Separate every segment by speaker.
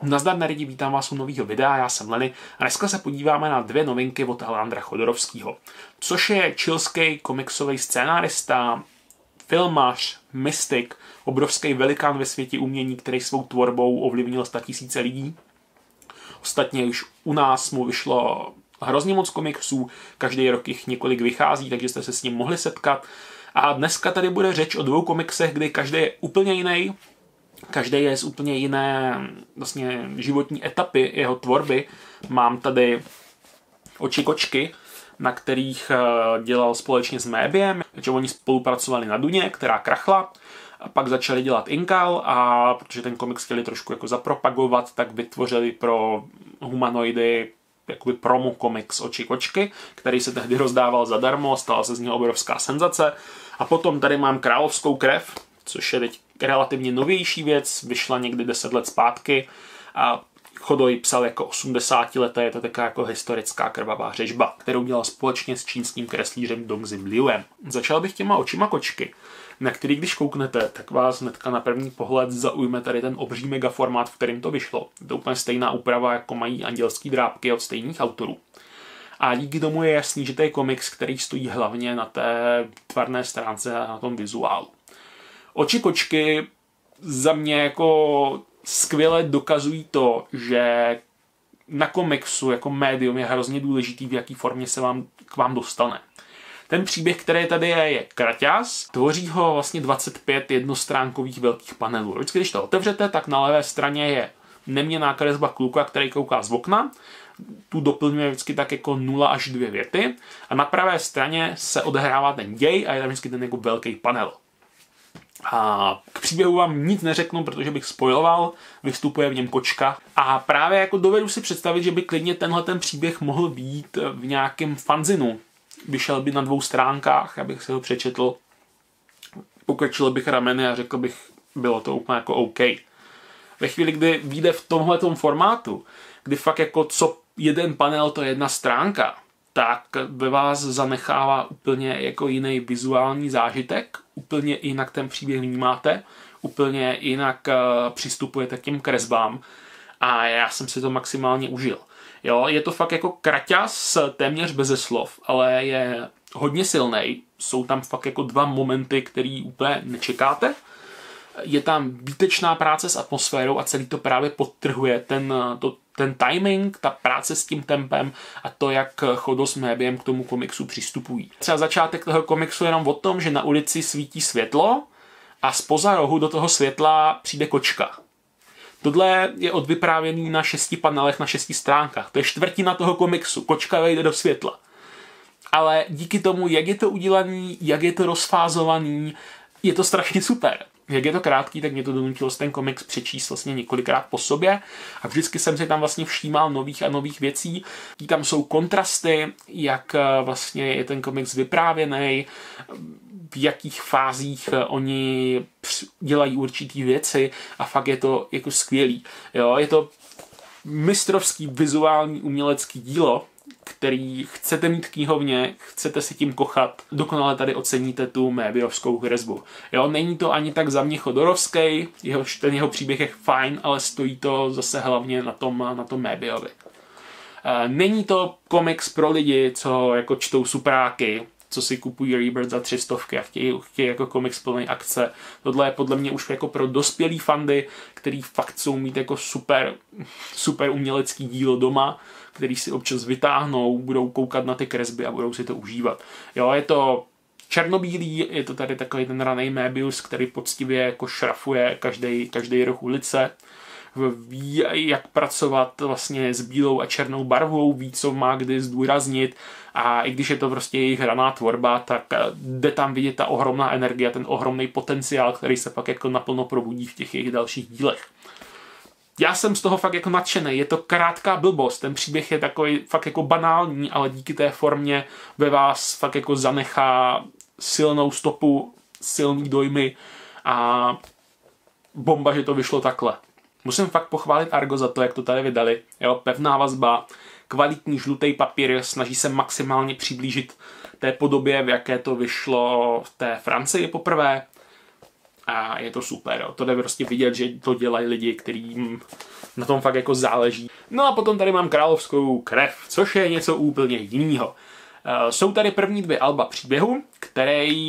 Speaker 1: Nazdar nerdi, vítám vás u nového videa, já jsem Lenny a dneska se podíváme na dvě novinky od Alejandra Chodorovského, což je chilský komiksový scénárista, filmař, mystik, obrovský velikán ve světě umění, který svou tvorbou ovlivnil 100 000 lidí. Ostatně už u nás mu vyšlo hrozně moc komiksů, každý rok jich několik vychází, takže jste se s ním mohli setkat. A dneska tady bude řeč o dvou komiksech, kdy každý je úplně jiný. Každý je z úplně jiné vlastně životní etapy jeho tvorby. Mám tady Oči kočky, na kterých dělal společně s Mébiem, takže oni spolupracovali na Duně, která krachla. A pak začali dělat Inkal a protože ten komiks chtěli trošku jako zapropagovat, tak vytvořili pro humanoidy jakoby promo komiks Oči kočky, který se tehdy rozdával zadarmo, stala se z něho obrovská senzace. A potom tady mám Královskou krev, což je teď relativně novější věc, vyšla někdy 10 let zpátky a Chodoj psal jako 80 leté, je to taková jako historická krvavá řežba, kterou dělal společně s čínským kreslířem Dongzim Liuem. Začal bych těma Očima kočky, na který když kouknete, tak vás hnedka na první pohled zaujme tady ten obří megaformát, v kterým to vyšlo. To je úplně stejná úprava, jako mají Andělský drápky od stejných autorů. A díky tomu je jasný, že to je komiks, který stojí hlavně na té tvarné stránce a na tom vizuálu. Oči kočky za mě jako skvěle dokazují to, že na komiksu jako médium je hrozně důležitý, v jaký formě se k vám dostane. Ten příběh, který tady je kraťas, tvoří ho vlastně 25 jednostránkových velkých panelů. Vždycky, když to otevřete, tak na levé straně je neměnná kresba kluka, který kouká z okna. Tu doplňuje vždycky tak jako 0 až 2 věty. A na pravé straně se odehrává ten děj a je tam vždycky ten jako velký panel. A k příběhu vám nic neřeknu, protože bych spoiloval, vystupuje v něm kočka. A právě jako dovedu si představit, že by klidně tenhle ten příběh mohl být v nějakém fanzinu. Vyšel by na 2 stránkách, abych si ho přečetl. Pokrčil bych rameny a řekl bych, bylo to úplně jako OK. Ve chvíli, kdy vyjde v tomhletom formátu, kdy fakt jako co jeden panel, to je 1 stránka, tak ve vás zanechává úplně jako jiný vizuální zážitek, úplně jinak ten příběh vnímáte, úplně jinak přistupujete k těm kresbám a já jsem si to maximálně užil. Jo, je to fakt jako kraťas téměř beze slov, ale je hodně silnej, jsou tam fakt jako 2 momenty, který úplně nečekáte. Je tam výtečná práce s atmosférou a celý to právě podtrhuje ten timing, ta práce s tím tempem a to, jak Chodo s Mébiem k tomu komiksu přistupují. Třeba začátek toho komiksu je jenom o tom, že na ulici svítí světlo a zpoza rohu do toho světla přijde kočka. Tohle je odvyprávěný na 6 panelech, na 6 stránkách. To je čtvrtina toho komiksu. Kočka vejde do světla. Ale díky tomu, jak je to udělaný, jak je to rozfázovaný, je to strašně super. Jak je to krátký, tak mě to donutilo ten komiks přečíst vlastně několikrát po sobě a vždycky jsem si tam vlastně všímal nových a nových věcí. Tam jsou kontrasty, jak vlastně je ten komiks vyprávěný, v jakých fázích oni dělají určitý věci a fakt je to jako skvělý. Jo, je to mistrovský vizuální umělecký dílo, který chcete mít v knihovně, chcete si tím kochat, dokonale tady oceníte tu mébiovskou kresbu. Jo, není to ani tak za mě chodorovský, ten jeho příběh je fajn, ale stojí to zase hlavně na tom Mébiovi. Není to komiks pro lidi, co jako čtou supráky, co si kupují Rebirth za 300 a chtějí jako komiks plný akce. Tohle je podle mě už jako pro dospělý fandy, který fakt chcou mít jako super umělecký dílo doma, který si občas vytáhnou, budou koukat na ty kresby a budou si to užívat. Jo, je to černobílý, je to tady takový ten raný Mébius, který poctivě jako šrafuje každý roh ulice. Ví, jak pracovat vlastně s bílou a černou barvou, ví, co má kdy zdůraznit a i když je to prostě jejich hraná tvorba, tak jde tam vidět ta ohromná energie, ten ohromný potenciál, který se pak jako naplno probudí v těch jejich dalších dílech. Já jsem z toho fakt jako nadšený, je to krátká blbost, ten příběh je takový fakt jako banální, ale díky té formě ve vás fakt jako zanechá silnou stopu, silný dojmy a bomba, že to vyšlo takhle. Musím fakt pochválit Argo za to, jak to tady vydali. Jo, pevná vazba, kvalitní žlutý papír, snaží se maximálně přiblížit té podobě, v jaké to vyšlo v té Francii poprvé. a je to super, jo. To jde prostě vidět, že to dělají lidi, kterým na tom fakt jako záleží. No a potom tady mám Královskou krev, což je něco úplně jiného. Jsou tady první 2 alba příběhu, který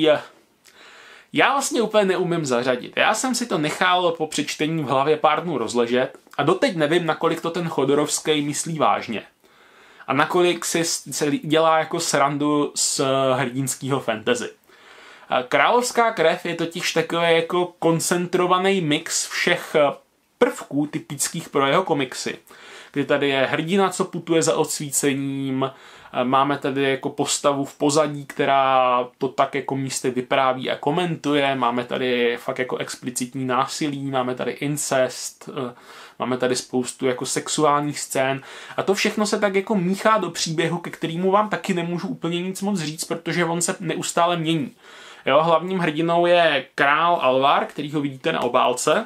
Speaker 1: já vlastně úplně neumím zařadit. Já jsem si to nechal po přečtení v hlavě pár dnů rozležet a doteď nevím, nakolik to ten Chodorovský myslí vážně. A nakolik se dělá jako srandu z hrdinského fantasy. Královská krev je totiž takový jako koncentrovaný mix všech prvků typických pro jeho komiksy. Kdy tady je hrdina, co putuje za odsvícením, máme tady jako postavu v pozadí, která to tak jako místy vypráví a komentuje, máme tady fakt jako explicitní násilí, máme tady incest, máme tady spoustu jako sexuálních scén a to všechno se tak jako míchá do příběhu, ke kterému vám taky nemůžu úplně nic moc říct, protože on se neustále mění. Jo, hlavním hrdinou je král Alvar, který ho vidíte na obálce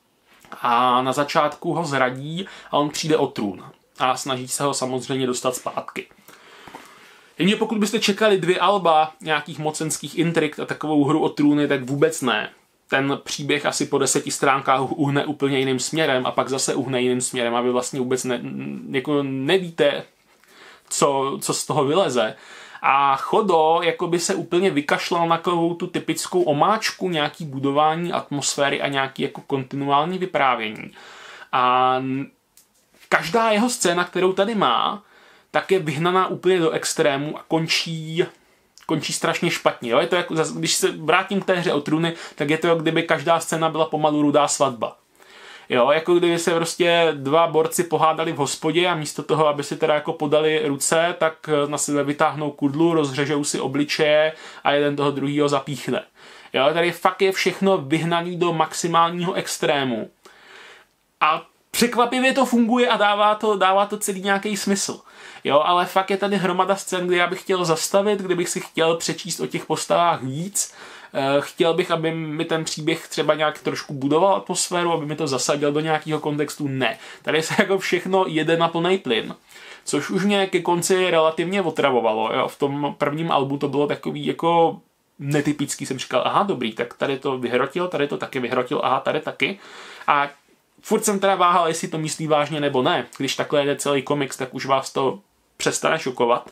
Speaker 1: a na začátku ho zradí a on přijde o trůn a snaží se ho samozřejmě dostat zpátky. Jenže pokud byste čekali 2 alba nějakých mocenských intrik a takovou hru o trůny, tak vůbec ne. Ten příběh asi po 10 stránkách uhne úplně jiným směrem a pak zase uhne jiným směrem a vy vlastně vůbec nevíte, co z toho vyleze. A Chodo jako by se úplně vykašlal na takovou tu typickou omáčku, nějaký budování atmosféry a nějaký jako kontinuální vyprávění. A každá jeho scéna, kterou tady má, tak je vyhnaná úplně do extrému a končí strašně špatně. Jo? Je to jako, když se vrátím k té hře o trůny, tak je to jako kdyby každá scéna byla pomalu rudá svatba. Jo, jako kdyby se prostě 2 borci pohádali v hospodě a místo toho, aby si teda jako podali ruce, tak na sebe vytáhnou kudlu, rozřežou si obličeje a jeden toho druhýho zapíchne. Jo, tady fakt je všechno vyhnaný do maximálního extrému. A překvapivě to funguje a dává to celý nějaký smysl. Jo, ale fakt je tady hromada scén, kde já bych chtěl zastavit, kdybych si chtěl přečíst o těch postavách víc. Chtěl bych, aby mi ten příběh třeba nějak trošku budoval atmosféru, aby mi to zasadil do nějakého kontextu. Ne. Tady se jako všechno jede na plný plyn. Což už mě ke konci relativně otravovalo. Jo. V tom prvním albu to bylo takový jako netypický. Jsem říkal, aha, dobrý, tak tady to vyhrotil, tady to taky vyhrotil, aha, tady taky. A furt jsem teda váhal, jestli to myslí vážně nebo ne. Když takhle jede celý komiks, tak už vás to přestane šokovat.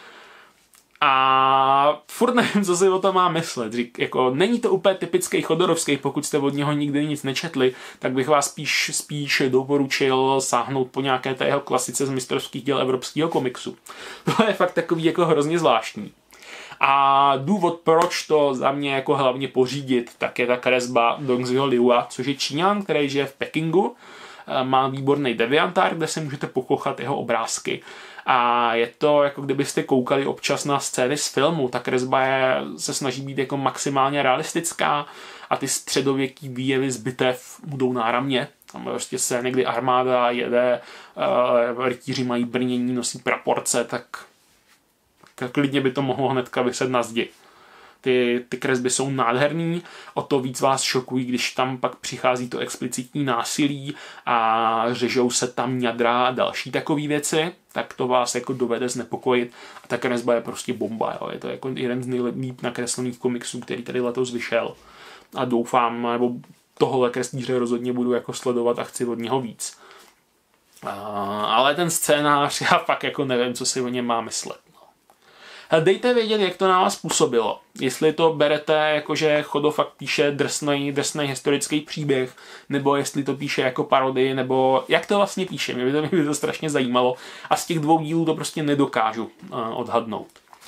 Speaker 1: A furt nevím, co si o tom má myslet. Jako, není to úplně typický Chodorovský, pokud jste od něho nikdy nic nečetli, tak bych vás spíš doporučil sáhnout po nějaké té jeho klasice z mistrovských děl evropského komiksu. To je fakt takový jako hrozně zvláštní. A důvod, proč to za mě jako hlavně pořídit, tak je ta kresba Dongziho Liua, což je Číňan, který žije v Pekingu. Má výborný deviantár, kde se můžete pokochat jeho obrázky. A je to, jako kdybyste koukali občas na scény z filmu. Ta kresba se snaží být jako maximálně realistická a ty středověký výjevy z bitev budou náramně. Tam prostě se někdy armáda jede, rytíři mají brnění, nosí praporce, tak klidně by to mohlo hnedka vyset na zdi. Ty kresby jsou nádherný, o to víc vás šokují, když tam pak přichází to explicitní násilí a řežou se tam ňadra a další takové věci, tak to vás jako dovede znepokojit. A ta kresba je prostě bomba. Jo. Je to jako jeden z nejlíp nakreslených komiksů, který tady letos vyšel. A doufám, nebo tohle kreslíře rozhodně budu jako sledovat a chci od něho víc. Ale ten scénář, já fakt jako nevím, co si o něm má myslet. Dejte vědět, jak to na vás působilo. Jestli to berete jako, že Chodo fakt píše drsnej historický příběh, nebo jestli to píše jako parodii, nebo jak to vlastně píše. Mě by to strašně zajímalo a z těch 2 dílů to prostě nedokážu odhadnout.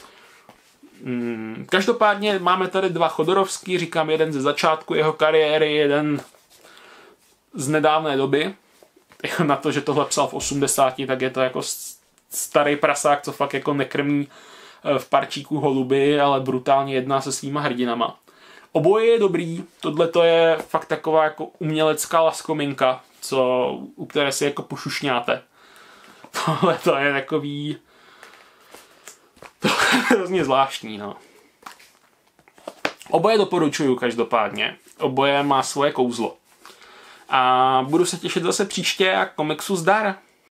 Speaker 1: Každopádně máme tady 2 Chodorovský, říkám jeden ze začátku jeho kariéry, jeden z nedávné doby. Na to, že tohle psal v 80, tak je to jako starý prasák, co fakt jako nekrmí v parčíku holuby, ale brutálně jedná se svýma hrdinama. Oboje je dobrý, tohle to je fakt taková jako umělecká laskominka, u které si jako pošušňáte. Tohle to je takový... To je hrozně zvláštní, no. Oboje doporučuju každopádně. Oboje má svoje kouzlo. A budu se těšit zase příště a komiksu zdar.